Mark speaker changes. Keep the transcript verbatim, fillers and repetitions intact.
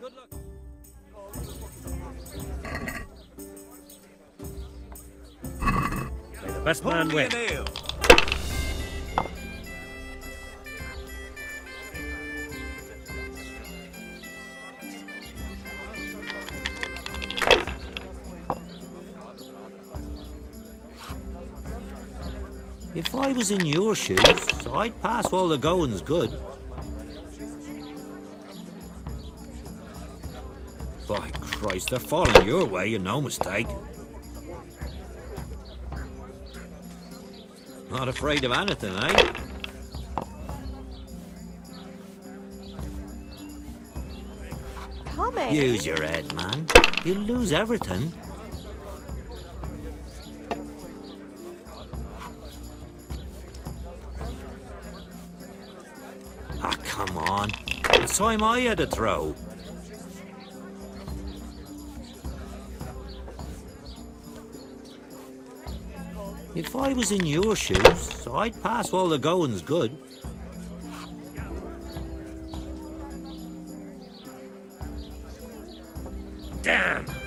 Speaker 1: May the best man win.
Speaker 2: If I was in your shoes, I'd pass while the going's good. By Christ, they're falling your way, and no mistake. Not afraid of anything, eh?
Speaker 3: Tommy!
Speaker 2: Use your head, man. You'll lose everything. Ah, come on. It's time I had a throw. If I was in your shoes, I'd pass while the going's good.
Speaker 1: Damn!